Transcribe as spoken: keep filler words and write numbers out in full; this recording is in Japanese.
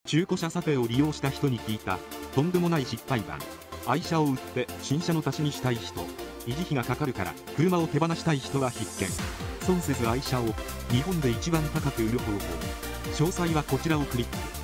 中古車査定を利用した人に聞いたとんでもない失敗談。愛車を売って新車の足しにしたい人、維持費がかかるから車を手放したい人は必見。損せず愛車を日本で一番高く売る方法。詳細はこちらをクリック。